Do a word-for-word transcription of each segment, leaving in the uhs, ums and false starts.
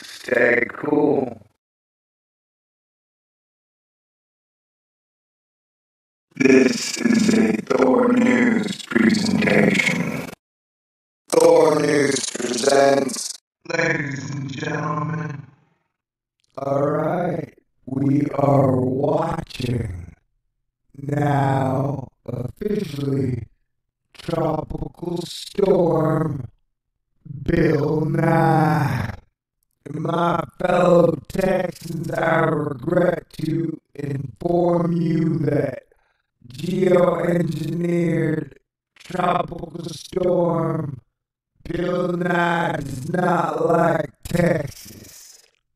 Stay cool. This is a Thor News presentation. Thor News presents. Ladies and gentlemen. Alright, we are watching now officially Tropical Storm Bill Nye. My fellow Texans, I regret to inform you that geoengineered tropical storm Bill Nye does not like Texas.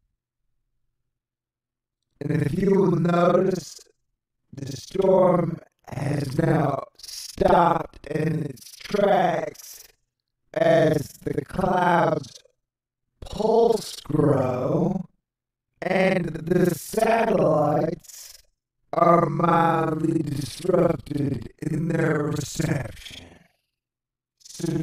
And if you will notice, the storm has now stopped in its tracks as the clouds pulse grow and the satellites are mildly disrupted in their reception. So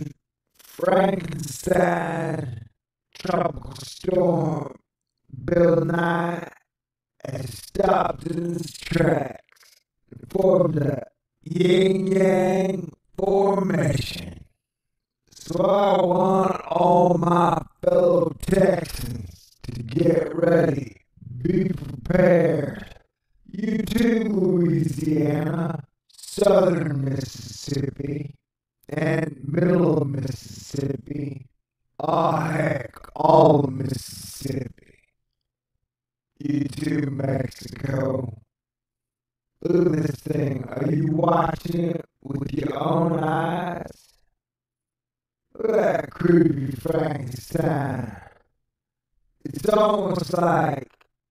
Frankenstein tropical storm Bill Nye has stopped in its tracks and formed a yin-yang formation. So I want all my fellow Texans to get ready, be prepared. You too, Louisiana, southern Mississippi, and middle Mississippi. Oh heck, all of Mississippi. You too, Mexico. Look at this thing. Are you watching it with your own eyes? Look at that creepy Frankenstein. It's almost like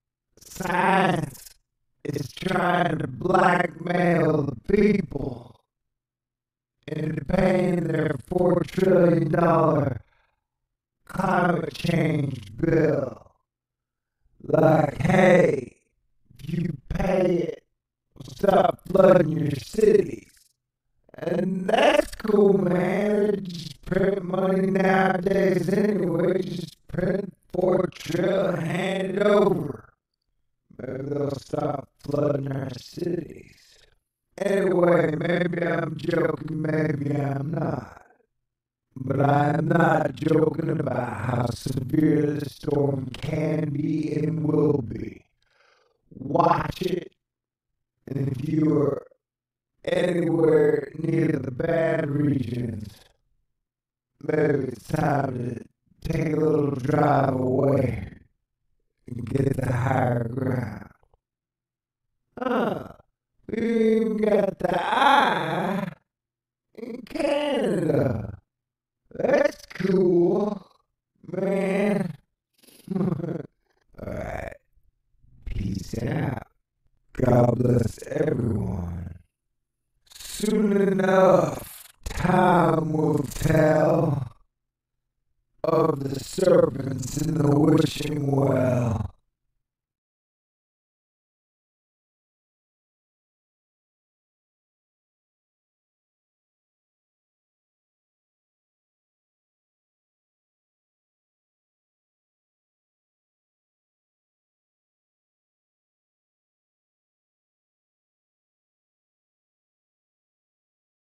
science is trying to blackmail the people into paying their four trillion dollars climate change bill. Like, hey, if you pay it, we'll stop flooding your cities. And that's cool, man. They just print money nowadays anyway. Just print four trillion, hand it over. Maybe they'll stop flooding our cities. Anyway, maybe I'm joking, maybe I'm not. But I'm not joking about how severe the storm can be and will be. Watch it, and if you're anywhere near the bad regions, maybe it's time to take a little drive away and get the higher ground. Huh, we even got the eye in Canada. That's cool, man. Alright, peace out. God bless everyone. Soon enough, time will tell of the serpents in the wishing well.